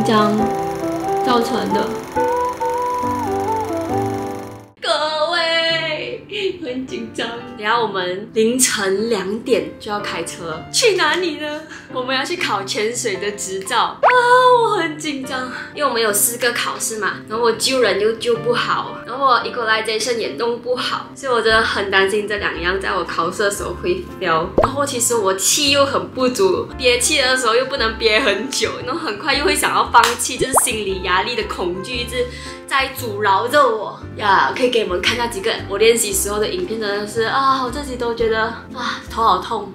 张造成的。各位，很紧张。等下我们凌晨2点就要开车，去哪里呢？我们要去考潜水的执照啊！我很紧张，因为我们有4个考试嘛，然后我救人又救不好，然后我 equalization 也弄不好，所以我真的很担心这2样在我考试的时候会 fail。然后其实我气又很不足，憋气的时候又不能憋很久，然后很快又会想要放弃，就是心理压力的恐惧一直在阻挠着我呀。可以给你们看那几个我练习时候的影片，真的是啊，我自己都觉得啊，头好痛。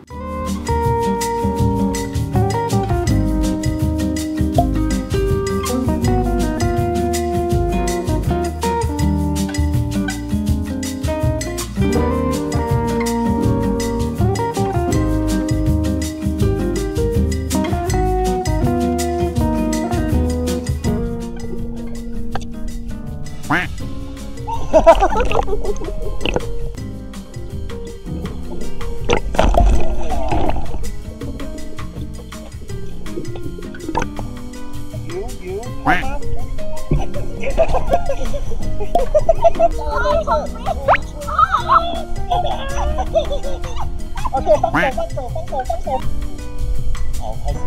OK， 放手。好，开始，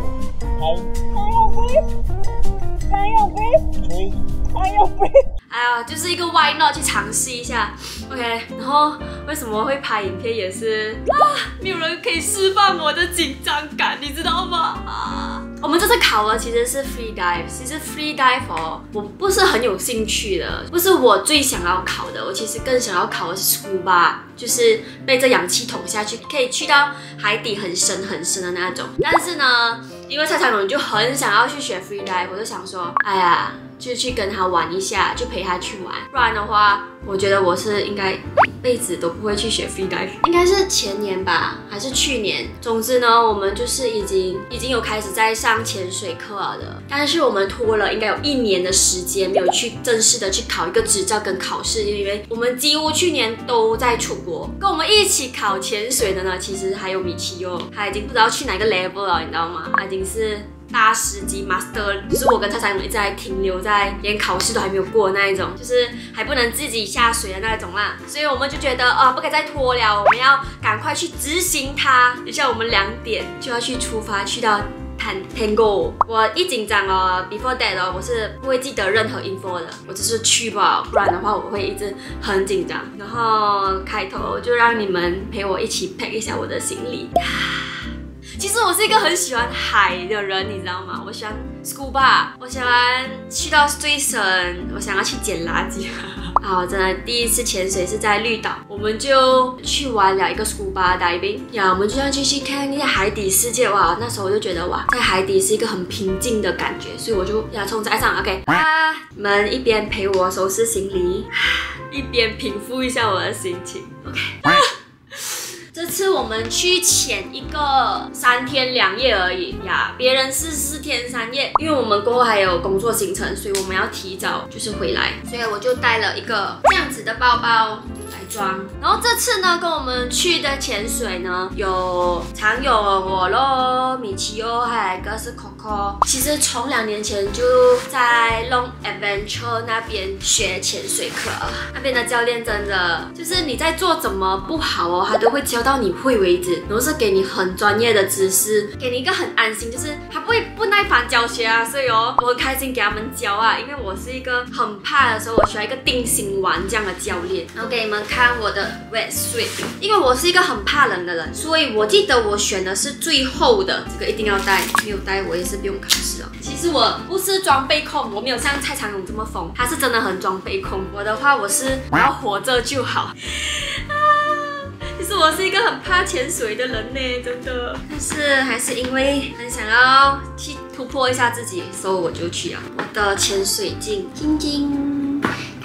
还有杯。 哎呀，就是一个 why not 去尝试一下 ，OK。然后为什么会拍影片也是没有人可以释放我的紧张感，你知道吗？我们这次考的其实是 free dive， 其实 free dive 我不是很有兴趣的，不是我最想要考的，我其实更想要考的是 scuba， 就是背着氧气筒下去，可以去到海底很深的那种。但是呢，因为蔡长勇就很想要去学 free dive， 我就想说，哎呀，就去跟他玩一下，就陪他去玩。不然的话，我觉得我是应该一辈子都不会去学 free dive。应该是前年吧，还是去年。总之呢，我们就是已经有开始在上潜水课了的，但是我们拖了应该有1年的时间，没有去正式的去考一个执照跟考试，因为我们几乎去年都在出国。跟我们一起考潜水的呢，其实还有米奇哦，他已经不知道去哪个 level 了，你知道吗？他已经是大师级 master， 就是我跟蔡长勇一直在停留在连考试都还没有过的那一种，就是还不能自己下水的那一种啦。所以我们就觉得不可以再拖了，我们要赶快去执行它。等下我们2点就要去出发，去到Tango。我一紧张before that 我是不会记得任何 info 的，我只是去吧，不然的话我会一直很紧张。然后开头就让你们陪我一起 pack 一下我的行李。其实我是一个很喜欢海的人，你知道吗？我喜欢 scuba， 我喜欢去到最深，我想要去捡垃圾。我真的第一次潜水是在绿岛，我们就去玩了一个 scuba diving， 我们就要去看一下海底世界。哇，那时候我就觉得在海底是一个很平静的感觉，所以我就冲在上 OK。你们一边陪我收拾行李，一边平复一下我的心情 OK。这次我们去潜一个3天2夜而已呀，别人是4天3夜，因为我们过后还有工作行程，所以我们要提早就是回来，所以我就带了一个这样子的包包来装。然后这次呢，跟我们去的潜水呢，有常有我咯，米奇哦，还有一个是 Coco。其实从2年前就在 Long Adventure 那边学潜水课，那边的教练真的就是你在做怎么不好他都会教到你会为止，然后是给你很专业的知识，给你一个很安心，就是他不会不耐烦教学所以我很开心给他们教因为我是一个很怕的时候，我需要一个定心丸这样的教练。然后给你们看我的 wetsuit， 因为我是一个很怕冷的人，所以我记得我选的是最厚的，这个一定要带，没有带我也是不用考试其实我不是装备控，我没有像蔡长勇这么疯，他是真的很装备控。我的话，我要活着就好。其实我是一个很怕潜水的人呢，真的。但是还是因为很想要去突破一下自己，所以我就去了。我的潜水镜，晶晶，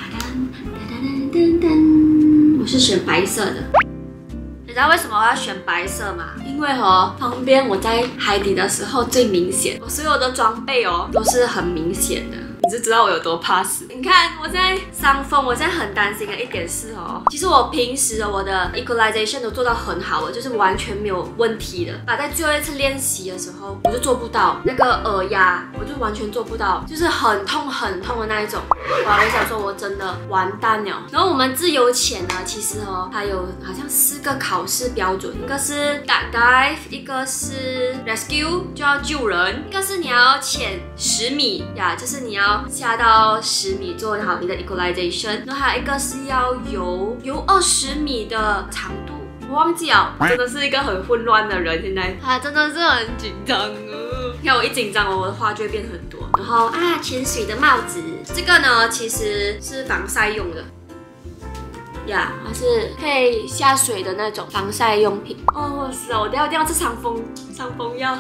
我是选白色的。你知道为什么我要选白色吗？因为旁边我在海底的时候最明显，我所有的装备都是很明显的。你就知道我有多怕死。因你看我现在伤风，我现在很担心的一点是哦，其实我平时我的 equalization 都做到很好了，就是完全没有问题的。在最后一次练习的时候，我就做不到那个耳压，我就完全做不到，就是很痛很痛的那一种。哇，我想说我真的完蛋了。然后我们自由潜呢，其实哦，它有好像4个考试标准，一个是 dive， 一个是 rescue 就要救人，一个是你要潜10米呀，就是你要下到10米做好你的 equalization， 然后还有一个是要游20米的长度。我忘记了，真的是一个很混乱的人，现在真的是很紧张哦。你看我一紧张，我的话就会变很多。然后潜水的帽子，这个呢其实是防晒用的呀，它是可以下水的那种防晒用品。哦，我死了，我一定要吃伤风药。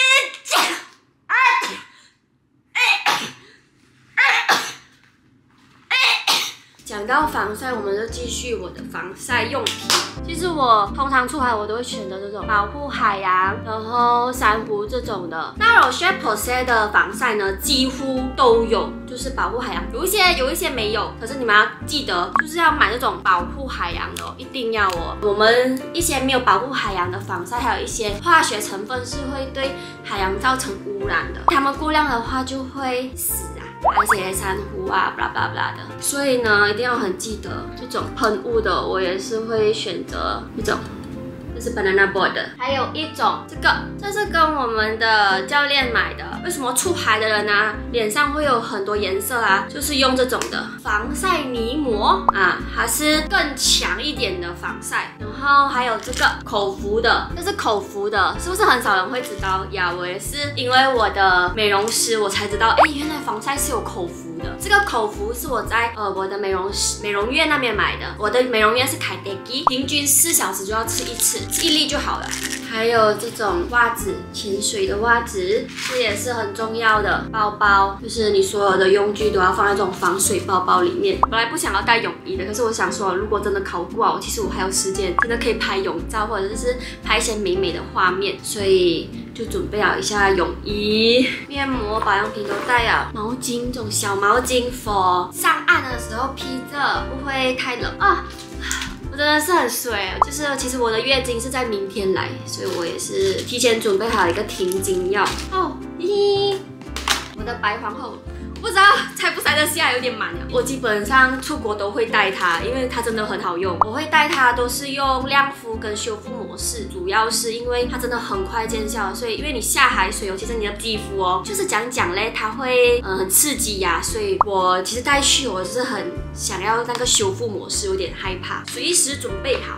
讲到防晒，我们就继续我的防晒用品。其实我通常出海我都会选择这种保护海洋，然后珊瑚这种的。那Roche Posay的防晒呢，几乎都有，就是保护海洋。有一些没有，可是你们要记得，就是要买那种保护海洋的哦，一定要哦。我们一些没有保护海洋的防晒，还有一些化学成分是会对海洋造成污染的，它们过量的话就会死啊。而且珊瑚啊，blah blah blah的，所以呢，一定要很记得这种喷雾的，我也是会选择这种，这是 banana boat 的。还有一种这是跟我们的教练买的。为什么出海的人啊，脸上会有很多颜色啊？就是用这种的防晒泥膜啊，还是更强一点的防晒。然后还有这个口服的，这是口服的，是不是很少人会知道呀？我也是因为我的美容师，我才知道，原来防晒是有口服的。这个口服是我在我的美容院那边买的，我的美容院是凯迪基，平均4小时就要吃1次，1粒就好了。还有这种袜子，潜水的袜子，这也是很重要的。包包，就是你所有的用具都要放在这种防水包包里面。本来不想要带泳衣的，可是我想说，如果真的考过，其实我还有时间，真的可以拍泳照，或者是拍一些美美的画面，所以就准备了一下泳衣、面膜、保养品都带了，毛巾，这种小毛巾 for 上岸的时候披着，不会太冷啊。我真的是很衰，就是其实我的月经是在明天来，所以我也是提前准备好一个停经药哦。咦，我的白皇后，不知道塞不塞得下，有点满了。我基本上出国都会带它，因为它真的很好用。我会带它都是用亮肤跟修复模式，主要是因为它真的很快见效，所以因为你下海水，尤其是你的肌肤哦，就是讲嘞，它会很刺激呀，所以我其实带去我就是很想要那个修复模式，有点害怕，随时准备好。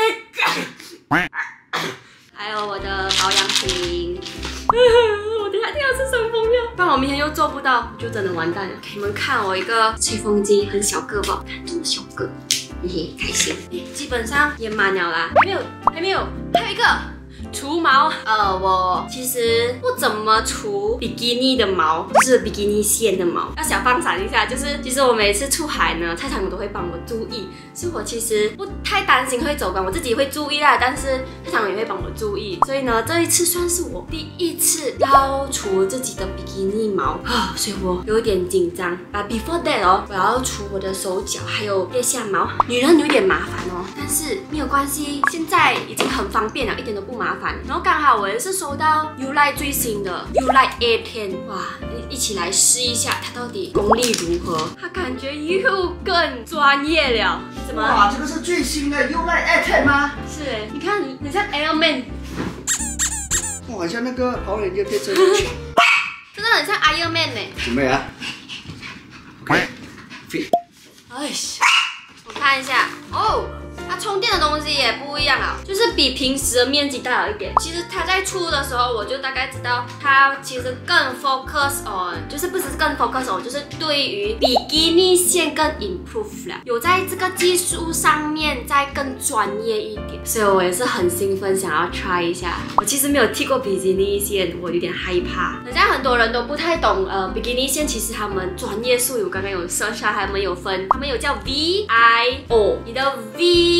还有我的保养品。我等下一定要吃伤风药，不然我明天又做不到，就真的完蛋了。给你们看我一个吹风机，很小个吧？看这么小个，嘿嘿，开心。基本上也满了啦，还没有，还有一个除毛。我其实不怎么除比基尼的毛，就是比基尼线的毛。要小放闪一下，就是其实我每次出海呢，菜场都会帮我注意，所以我其实不太担心会走光，我自己会注意啦，但是菜场也会帮我注意。所以呢，这一次算是我第一次要除自己的比基尼毛啊，所以我有点紧张。But before that 哦，我要除我的手脚还有腋下毛。女人有点麻烦哦，但是没有关系，现在已经很方便了，一点都不麻烦。然后刚好我也是收到 Ulite 最新的 Ulite A10， 哇，一起来试一下它到底功力如何。它感觉又更专业了，怎么？ 哇，这个是最新的 Ulite A10 吗？ 是哎，你看你像 Iron Man， 哇，好像那个跑人就变成真的很像 Iron Man 呢。 准备啊 ，OK， 哎，我看一下哦。它充电的东西也不一样啊，就是比平时的面积大了一点。其实它在出的时候，我就大概知道它其实更 focus on， 就是不只是更 focus on， 就是对于比基尼线更 improve 了，有在这个技术上面再更专业一点。所以我也是很兴奋，想要 try 一下。我其实没有剃过比基尼线，我有点害怕。人家很多人都不太懂比基尼线，其实他们专业术语我刚刚有 search 啊，他们有分，他们有叫 VIO， 你的 V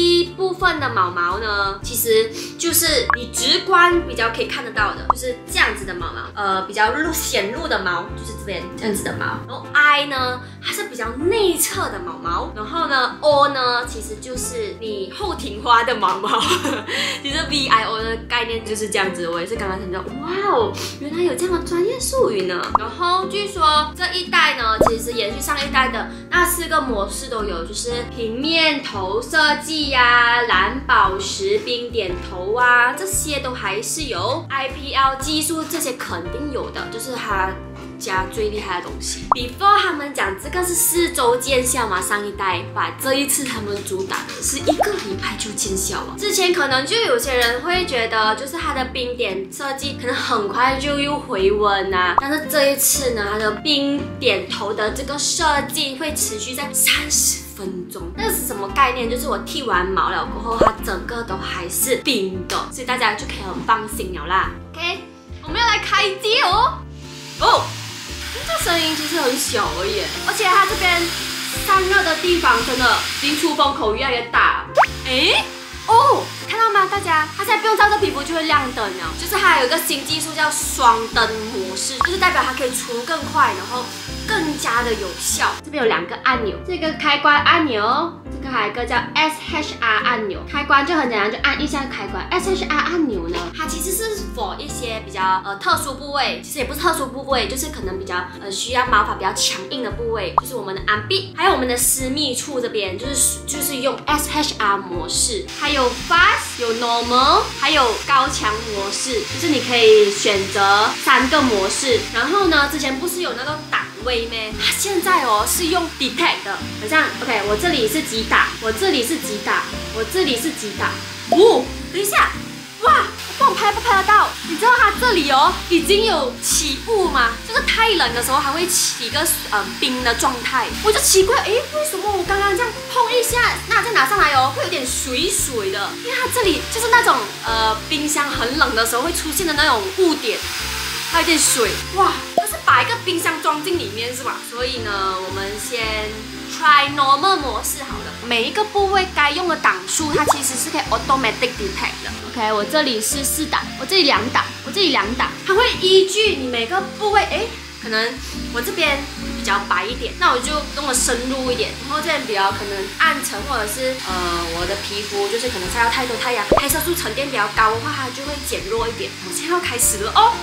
第一部分的毛毛呢，其实就是你直观比较可以看得到的，就是这样子的毛毛，比较显露的毛就是这边这样子的毛。然后 I 呢，它是比较内侧的毛毛。然后呢 O 呢，其实就是你后庭花的毛毛。其实 VIO 的概念就是这样子，我也是刚刚听到，哇哦，原来有这样的专业术语呢。然后据说这一代呢，其实延续上一代的那4个模式都有，就是平面头设计呀、蓝宝石、冰点头啊，这些都还是有 IPL 技术，这些肯定有的，就是它加最厉害的东西。Before 他们讲这个是4周见效嘛，上一代把这一次他们主打的是1个礼拜就见效了。之前可能就有些人会觉得，就是它的冰点设计可能很快就又回温啊，但是这一次呢，它的冰点头的这个设计会持续在30分钟。那是什么概念？就是我剃完毛了过后，它整个都还是冰的，所以大家就可以很放心了啦。OK， 我们要来开机哦。这声音其实很小而已，而且它这边散热的地方真的离出风口越来越大。看到吗？大家，它现在不用照着皮肤就会亮灯了，就是它有一个新技术叫双灯模式，就是代表它可以除更快，然后更加的有效。这边有2个按钮，这个开关按钮，这个还有一个叫 SHR 按钮。开关就很简单，就按一下开关。SHR 按钮呢，它其实是 for 一些比较特殊部位，其实也不是特殊部位，就是可能比较需要毛发比较强硬的部位，就是我们的安臂，还有我们的私密处这边，就是用 SHR 模式，还有 Fast， 有 Normal， 还有高强模式，就是你可以选择3个模式。然后呢，之前不是有那个档位咩？它现在是用 Detect 的，好像 OK， 我这里是几打，我这里是几打，我这里是几打。等一下，哇！不懂拍不拍得到？你知道它这里已经有起雾吗？就是太冷的时候还会起一个冰的状态。我就奇怪，为什么我刚刚这样碰一下，那再拿上来会有点水水的？因为它这里就是那种冰箱很冷的时候会出现的那种雾点，还有点水。哇，它是把一个冰箱装进里面是吧？所以呢，我们先 try normal 模式好了。每一个部位该用的档数，它其实是可以 automatic detect 的。OK， 我这里是4档，我这里2档，我这里2档，它会依据你每个部位，可能我这边比较白一点，那我就弄得深入一点，然后这边比较可能暗沉，或者是我的皮肤就是可能晒到太多太阳，黑色素沉淀比较高的话，它就会减弱一点。我现在要开始了哦。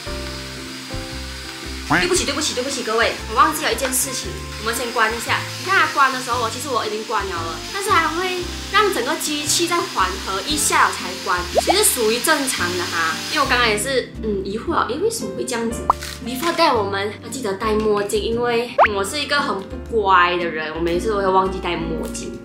对不起，各位，我忘记了一件事情，我们先关一下。你看它关的时候，其实我已经关了，但是还会让整个机器再缓和一下才关，其实属于正常的哈。因为我刚刚也是疑惑了，为什么会这样子 ？Before that 我们要记得戴墨镜，因为我是一个很不乖的人，我每次都会忘记戴墨镜。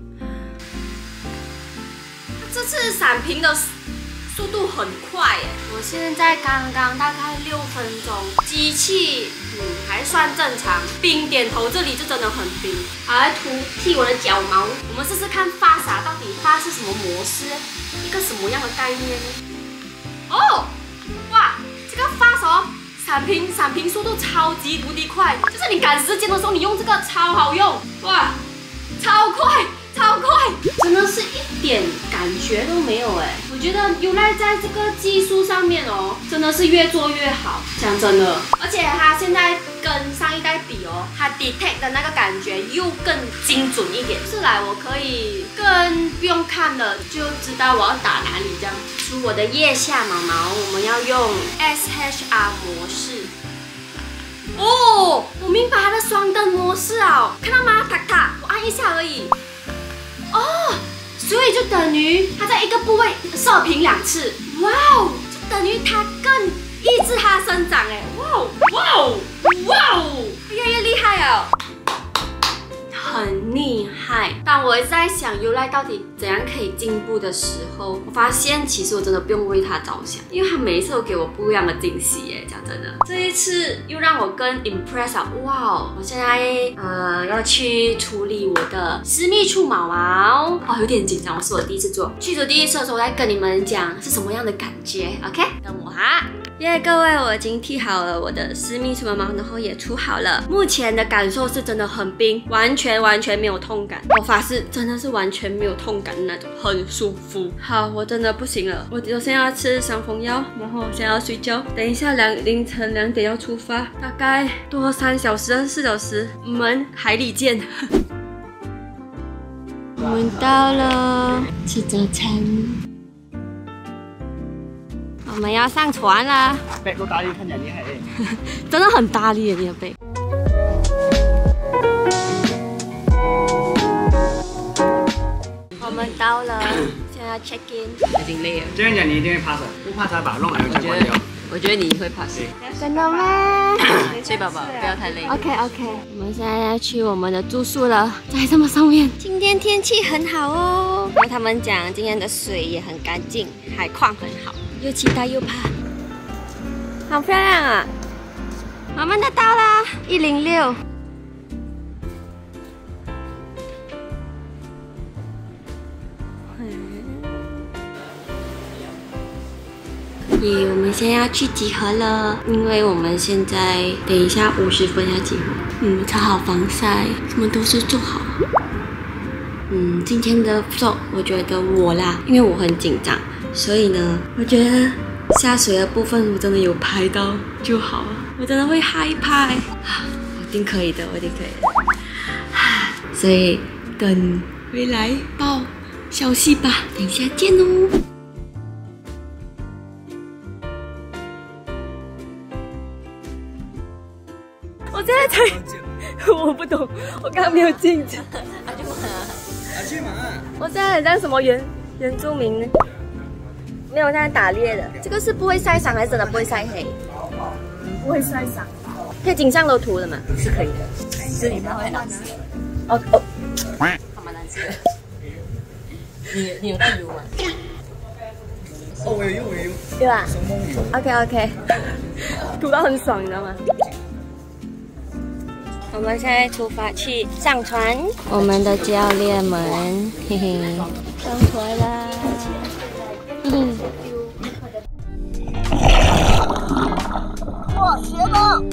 这次闪屏的速度很快耶！我现在刚刚大概6分钟，机器还算正常。冰点头这里就真的很冰，还在剃我的脚毛。我们试试看发啥，到底发是什么模式，一个什么样的概念呢？哇，这个发闪屏速度超级无敌快，就是你赶时间的时候，你用这个超好用，哇，超快！真的是一点感觉都没有我觉得 Ulite 在这个技术上面真的是越做越好，讲真的。而且它现在跟上一代比它 detect 的那个感觉又更精准一点。是来我可以更不用看的就知道我要打哪里这样。除我的腋下毛毛，我们要用 SHR 模式。我明白它的双灯模式看到吗？我按一下而已。所以就等于它在一个部位射频2次，哇哦，就等于它更抑制它的生长哇哦，越来越厉害了，很厉害。当我在想 Ulite 到底怎样可以进步的时候，我发现其实我真的不用为它着想，因为它每一次都给我不一样的惊喜讲真的，这一次又让我更 impress 哇哦！我现在要去处理我的私密处毛毛有点紧张，是我第一次做。去做第一次的时候，我再跟你们讲是什么样的感觉 ，OK？ 等我哈。 耶，各位，我已经剃好了我的私密除毛毛，然后也除好了。目前的感受是真的很冰，完全没有痛感。我发誓，真的是完全没有痛感的那种，很舒服。好，我真的不行了，我现在要吃伤风药，然后现在要睡觉。等一下凌晨2点要出发，大概多3小时、4小时，我们海里见。我们到了，吃早餐。我们要上船了， 背都大力，看起来厉害哎， 真的很大力耶，你的背。我们到了，现在 check in， 已经累了。 这样讲你一定会 pass， 不怕他把弄来就关掉。 我觉得你会 pass。真的吗？睡宝宝，不要太累。OK， 我们现在要去我们的住宿了，在这么上面。今天天气很好哦，因为他们讲今天的水也很干净，海况很好。又期待又怕，好漂亮啊！我们都到啦，106。我们现在要去集合了，因为我们现在等一下50分要集合。擦好防晒，什么都是做好。今天的 vlog 我觉得我啦，因为我很紧张。所以呢，我觉得下水的部分我真的有拍到就好了，我真的会害怕，我一定可以的，我一定可以的。所以等回来报消息吧，等一下见哦。我现在才，我不懂，我刚刚没有进去。我现在很像什么原住民呢？没有，在打猎的。这个是不会晒伤还是真的不会晒黑？ 不会晒伤。 可以景象都涂的吗？ 是可以的，吃里面会难吃。 哦， 还蛮难吃的。你有带油吗？ 哦，我有用， 对吧生梦油。 OK， 涂到很爽，你知道吗？我们现在出发去上船，我们的教练们，嘿嘿，上船啦。 哇，鞋呢？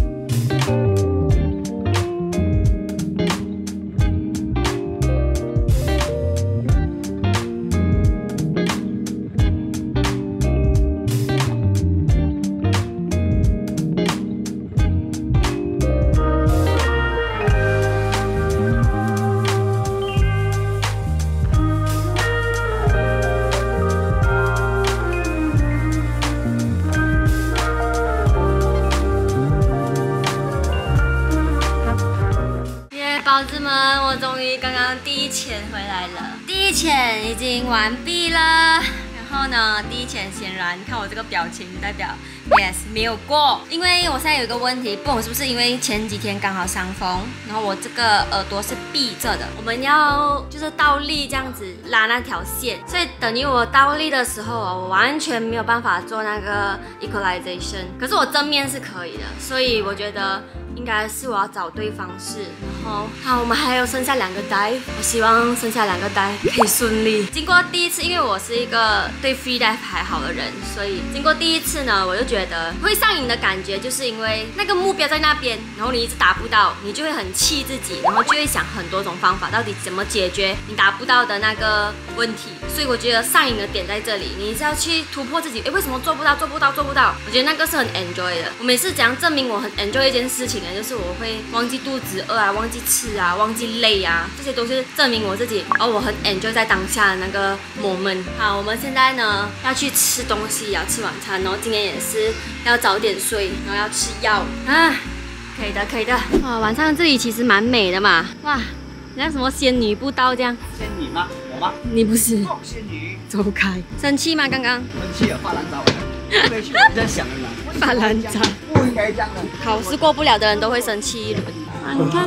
宝子们，我终于刚刚第一潜回来了，第一潜已经完毕了。然后呢，第一潜显然看我这个表情，代表 yes 没有过。因为我现在有一个问题，不懂是不是因为前几天刚好伤风，然后我这个耳朵是闭着的。我们要就是倒立这样子拉那条线，所以等于我倒立的时候，我完全没有办法做那个 equalization。可是我正面是可以的，所以我觉得应该是我要找对方式。然后好，我们还有剩下2个 dive， 我希望剩下2个 dive 可以顺利。经过第一次，因为我是一个对 free dive 还好的人，所以经过第一次呢，我就觉得会上瘾的感觉，就是因为那个目标在那边，然后你一直达不到，你就会很气自己，然后就会想很多种方法，到底怎么解决你达不到的那个问题。所以我觉得上瘾的点在这里，你是要去突破自己。为什么做不到？我觉得那个是很 enjoy 的。我每次怎样证明我很 enjoy 一件事情呢？就是我会忘记肚子饿啊，忘记吃啊，忘记累啊，这些都是证明我自己，我很 enjoy 在当下的那个 moment。好，我们现在呢要去吃东西，要吃晚餐，然后今天也是要早点睡，然后要吃药啊，可以的。哇，晚上这里其实蛮美的嘛，哇，像什么仙女步道这样。 仙女吗？我吗？ 你不是。 哦，仙女。 走开。生气吗？刚刚。 生气了，发烂渣。回去我在想了嘛。 发烂渣。 不应该这样的。 考试过不了的人都会生气一轮。你看。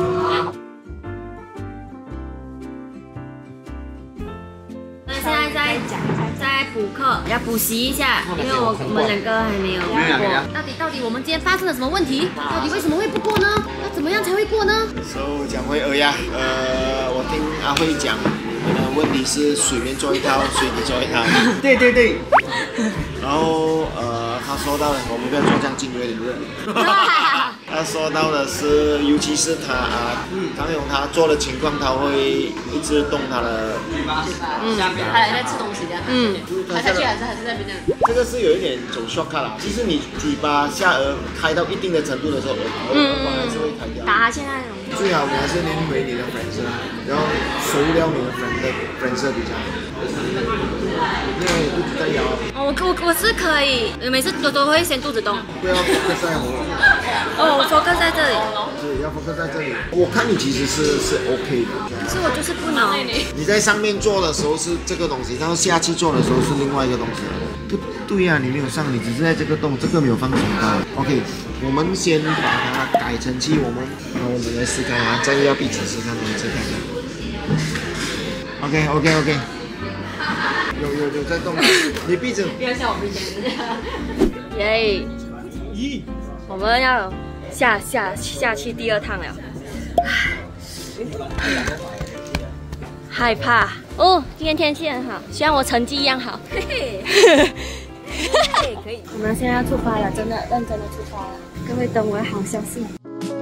现在在补课，要补习一下，因为我们2个还没有过。到底我们今天发生了什么问题？到底为什么会不过呢？要怎么样才会过呢？ 讲回呀，我听阿慧讲，问题是水面做一套，水底做一套。 对。 然后他说到了，我们不要做这样近，有点热。他说到的是，尤其是唐勇他做的情况，他会一直动他的嘴巴，他还在吃东西这样。他下去还是在那边这样。 这个是有一点走 shortcut 啦。其实你嘴巴下颚开到一定的程度的时候，耳光还是会开掉。 打哈欠那种。 最好你还是练回你的粉色，然后熟掉你的粉色比较好。因为肚子在摇。 我是可以，每次都会先肚子动。 不要 focus 在喉咙。 我 focus 在这里。 是要 focus 在这里。我看你其实是 OK 的。 可是我就是不能。 你在上面做的时候是这个东西，然后下去做的时候是另外一个东西。不对呀、你没有上，你只是在这个动，这个没有放松到。OK， 我们先把它改成气，我们来试看啊，再要闭嘴试看，我们试看。OK， 有在动，你闭嘴。 不要像我们以前耶！我们要下去第二趟了，害怕哦。今天天气很好，希望我成绩一样好。嘿嘿，可以。我们现在要出发了，真的认真的出发了。各位等我好消息。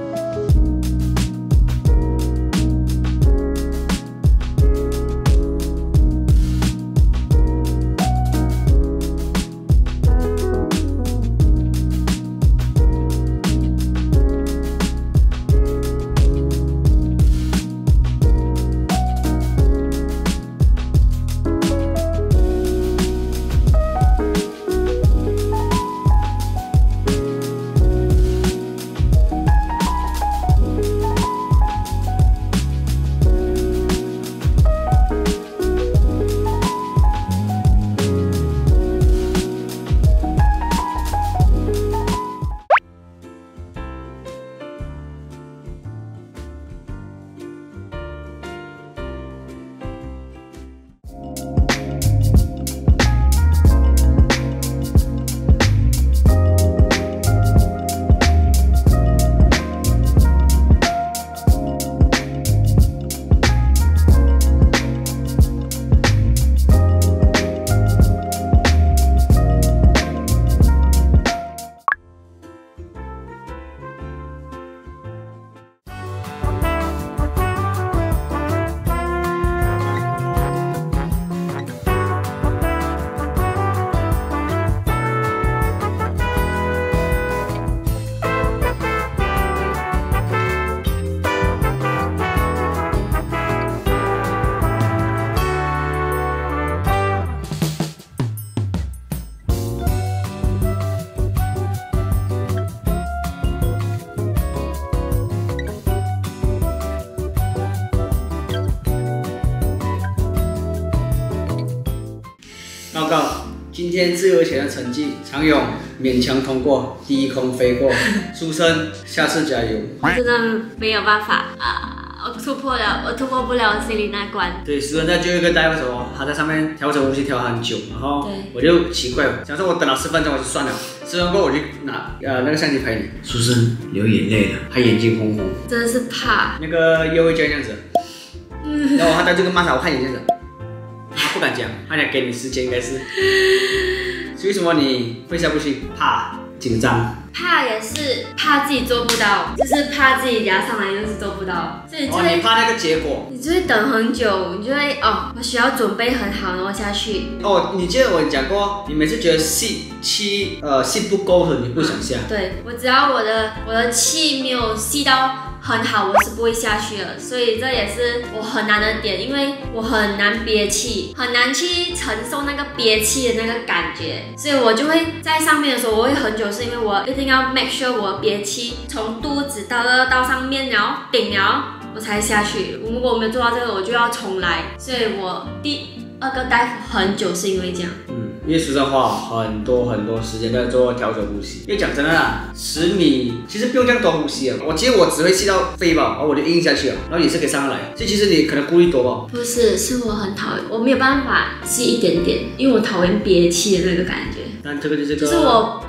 报告，今天自由潜的成绩，常勇勉强通过，低空飞过，书生下次加油。 我真的没有办法我突破不了心里那关。 对，书生在最后一个带的时候，他在上面调整呼吸调很久，然后我就奇怪，假设我等了10分钟我就算了，10分钟过后我就拿那个相机拍你，书生流眼泪了，他眼睛红红， 真的是怕。 那个又会这样子，然后他带这个骂他，我看眼睛子。他不敢讲，他想给你时间，应该是。为什么你会下不去？怕紧张。 怕也是怕自己做不到，就是怕自己压上来就是做不到，所以就会你怕那个结果， 你就会等很久，你就会我需要准备很好，然后下去。 你记得我讲过，你每次觉得气不够的，你不想下。 对，我只要我的气没有吸到很好，我是不会下去的，所以这也是我很难的点，因为我很难憋气，很难去承受那个憋气的那个感觉，所以我就会在上面的时候，我会很久，是因为我一定要 make sure 我憋气从肚子到上面，然后顶了我才下去。如果我没有做到这个，我就要重来，所以我第2个 dive 很久是因为这样。 因为书生花很多时间在做调整呼吸。因为讲真的啦，10米其实不用这样多呼吸啊。我只会吸到肺吧，然后我就硬下去了，然后也是可以上来。所以其实你可能顾虑多吧？ 不是，是我很讨厌，我没有办法吸一点点，因为我讨厌憋气的那个感觉。 但这个就是我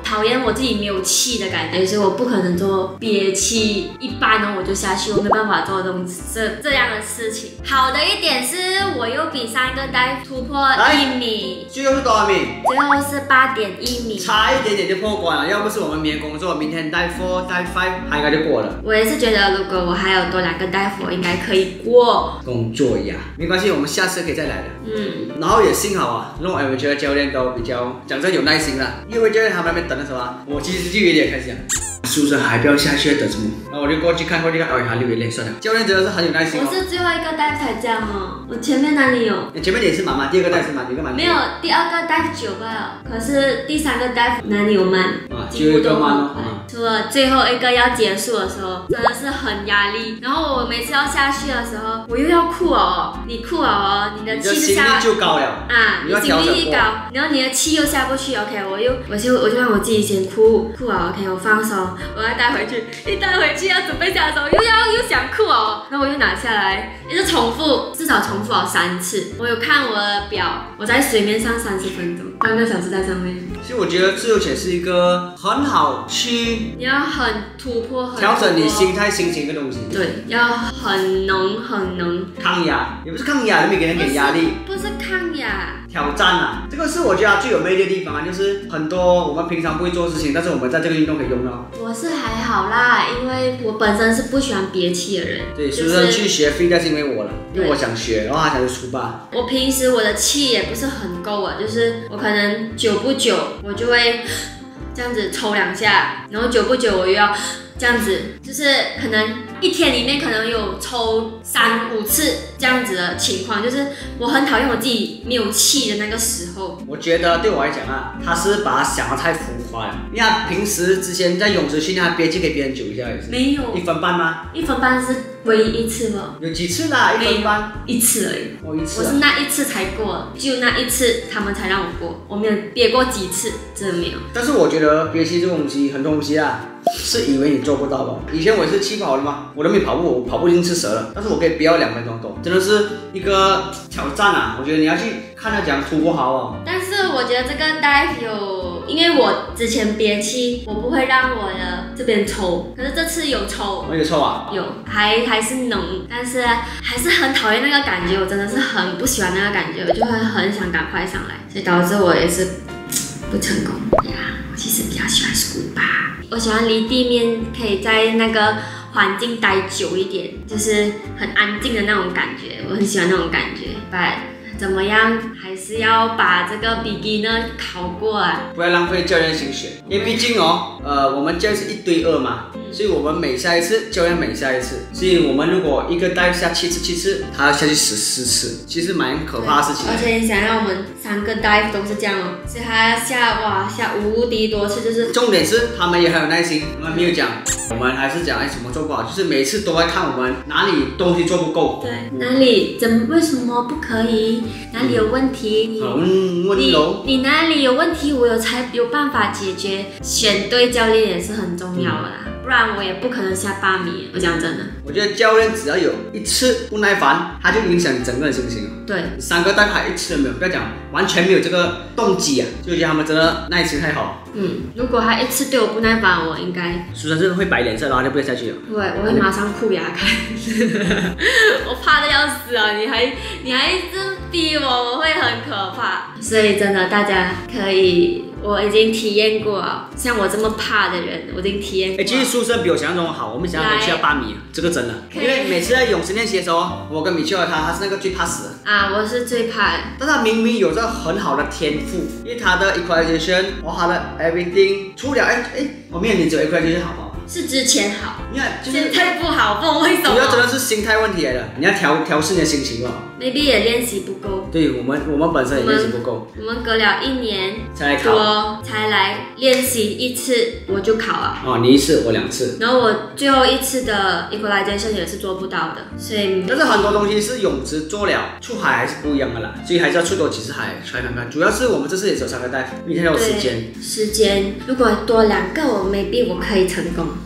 讨厌我自己没有气的感觉，所以我不可能做憋气一般呢我就下去，我没办法做这样的事情。好的一点是我又比上一个 dive 突破1米， 最后是多少米？ 最后是8.1米， 差一点点就破关了。要不是我们明天工作，明天 dive 4、dive 5，他应该就过了。 我也是觉得，如果我还有多2个 dive， 我应该可以过。 工作呀，没关系，我们下次可以再来的。然后也幸好啊，弄 Adventure 教练都比较讲真有耐心了，因为教练他们那边等的时候啊，我其实就有点开心。是不是还不要下去等什么？然后我就过去看，哎，他流眼泪，算了。教练真的是很有耐心。 我是最后一个 dive 才这样哦，我前面哪里有？ 前面也是慢，第二个 dive 是慢，一个慢。 没有，第2个 dive 9吧，可是第3个 dive 哪里有慢？几乎都很快。除了最后一个要结束的时候，真的是很压力。然后我每次要下去的时候，我又要哭哦，你哭哦，你的气是下， 心率就高了啊，你心率一高，然后你的气又下不去 ，OK， 我就让我自己先哭啊 ，OK， 我放手。我要带回去，一带回去要准备下手，又想哭哦，然后我又拿下来，一直重复，至少重复了3次。我有看我的表，我在水面上30分钟，半个小时在上面。 其实我觉得自由潜是一个很好去， 你要很突破， 调整你心态、心情的东西。 对，要很能抗压，也不是抗压，你没给人给压力， 不是抗压。 挑战啊，这个是我觉得最有魅力的地方啊，就是很多我们平常不会做的事情，但是我们在这个运动可以用到。 我是还好啦，因为我本身是不喜欢憋气的人。 对，苏珊去学 free dive 是因为我了，因为我想学，然后他才是初八。 我平时我的气也不是很够啊，就是我可能久不久我就会这样子抽2下，然后久不久我又要这样子，就是可能一天里面可能有抽3、5次这样子的情况，就是我很讨厌我自己没有气的那个时候。 我觉得对我来讲啊，他是把它想得太浮夸了。因为他平时之前在泳池训练，他憋气可以憋很久一下也是。 没有 1分半吗 ？1分半是唯一1次了。 有几次啦？1分半 ？1次而已。 哦，1次。 我是那1次才过，就那1次他们才让我过，我没有憋过几次，真的没有。 但是我觉得憋气这种东西，很多东西啊。是以为你做不到的。以前我也是起跑的嘛，我都没跑步，我跑步已经吃蛇了，但是我可以憋到2分钟多，真的是一个挑战啊！我觉得你要去看他讲突破好哦。 但是我觉得这个 dive 有，因为我之前憋气，我不会让我的这边抽，可是这次有抽。 我有抽啊？ 有，还是能，但是还是很讨厌那个感觉，我真的是很不喜欢那个感觉，我就会很想赶快上来，所以导致我也是不成功呀。我其实比较喜欢 scuba。我喜欢离地面可以在那个环境待久一点，就是很安静的那种感觉，我很喜欢那种感觉。But 怎么样，还是要把这个 beginner 考过啊， 不要浪费教练心血，因为毕竟我们教练是1对2嘛，所以我们每下一次，教练每下一次，所以我们如果一个dive下7次，他要下去14次，其实蛮可怕的事情。 而且你想让我们3个dive都是这样哦，所以他要下无敌多次，就是重点是他们也很有耐心，我们没有讲，我们还是讲什么做不好，就是每次都在看我们哪里东西做不够， 对，哪里为什么不可以，哪里有问题， 温柔， 你哪里有问题，我才有办法解决。选对教练也是很重要的啦，不然我也不可能下8米。我讲真的， 我觉得教练只要有1次不耐烦，他就影响你整个人心情了。 对 ，3个大概1次都没有，不要讲完全没有这个动机啊，就觉得他们真的耐心太好。 如果他1次对我不耐烦，我应该苏珊是会摆脸色，然后就不会下去了。 对，我会马上哭牙开。我怕的要死啊！你还真逼我，我会很可怕。所以真的，大家可以。我已经体验过了，像我这么怕的人，我已经体验过。 其实苏珊比我想象中好，我们想象中去到8米，这个真的。因为每次在泳池练习的时候，我跟米切尔他是那个最怕死的啊，我是最怕的。 但他明明有着很好的天赋，因为他的 equalization， 他的 everything， 除了我面你只有 equalization 好不好？ 是之前好， 你看， 现在不好，不懂为什么。 主要真的是心态问题来的，你要调试你的心情哦。 maybe 也练习不够。 对我们本身也练习不够。 我们隔了1年才来考， 才来练习1次，我就考了。 哦，你1次，我2次。 然后我最后1次的 equalization 也是做不到的，所以。 但是很多东西是泳池做了，出海还是不一样的啦，所以还是要出多几次海try看看。主要是我们这次也只有3个dive，明天有时间。 如果多2个，maybe 我可以成功。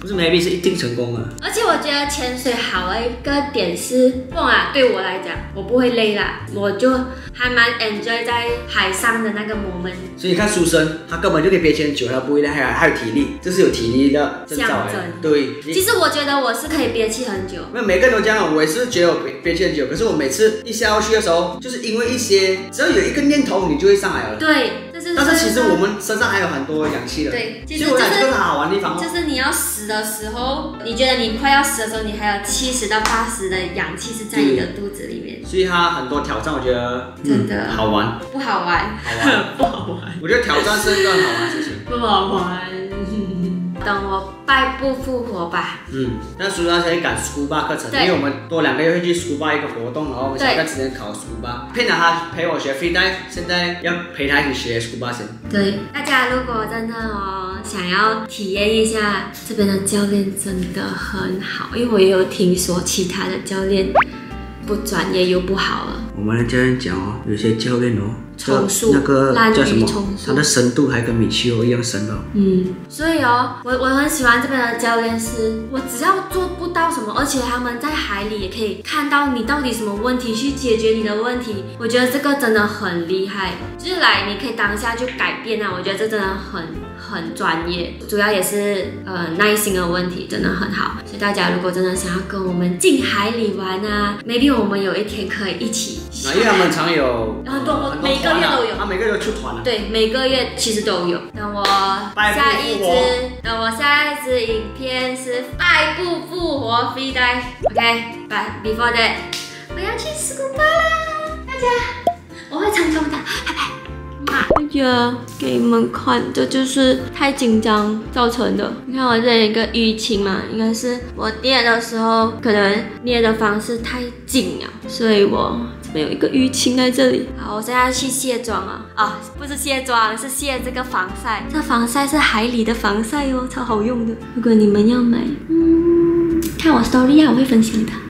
不是 maybe 是一定成功的。 而且我觉得潜水好的一个点是，不啊，对我来讲，我不会累啦，我就还蛮 enjoy 在海上的那个 moment。 所以你看书生，他根本就可以憋气很久，他不会累，还有体力，这是有体力的征兆象征。 对， 其实我觉得我是可以憋气很久。 没有每个人都这样，我也是觉得我憋气很久，可是我每次一下去的时候，就是因为一些，只要有一个念头，你就会上来了。 对，这就是。 但是其实我们身上还有很多氧气的。 对，其实就是这个好玩的地方就是你要死的时候，你觉得你快要死的时候，你还有70到80的氧气是在你的肚子里面。 所以它很多挑战，我觉得真的好玩。 不好玩， 不好玩。我觉得挑战是一个很好玩的事情。 不好玩。等我败不复活吧。 但苏拉才赶 scuba 课程，因为我们多2个月会去 scuba 一个活动，然后我们下个时间考 scuba。骗了他陪我学 free dive， 现在要陪他一起学 scuba 先。 对，大家如果真的想要体验一下这边的教练，真的很好，因为我也有听说其他的教练不专业又不好了。 我们的教练讲有些教练重塑那个叫什么？ 重塑， 他的深度还跟米奇欧一样深的。 所以我很喜欢这边的教练是，我只要做不到什么，而且他们在海里也可以看到你到底什么问题，去解决你的问题。我觉得这个真的很厉害，就是你可以当下就改变啊。我觉得这真的很专业，主要也是耐心的问题真的很好。所以大家如果真的想要跟我们进海里玩啊 ，maybe 我们有一天可以一起。 因为他们常有很多每个月都有， 他每个月都出团了。 对，每个月其实都有。等我下一支影片是败不复活 free dive。OK，but before that， 我要去 scuba 啦，大家，我会成功的，拜拜。我觉得给你们看，这就是太紧张造成的。你看我这里有一个淤青嘛，应该是我捏的时候可能捏的方式太紧了，所以我这边有一个淤青在这里。好，我现在要去卸妆啊！不是卸妆，是卸这个防晒。这防晒是海里的防晒哦，超好用的。如果你们要买，看我 story 我会分享的。